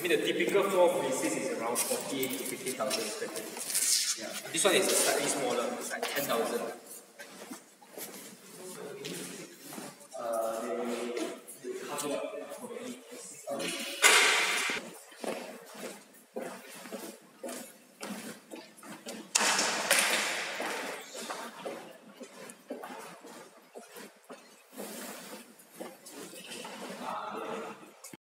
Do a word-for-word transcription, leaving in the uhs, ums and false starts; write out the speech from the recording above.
mean, the typical floor for resist is around forty to fifty thousand square feet. Yeah. This one is slightly smaller, it's like ten thousand.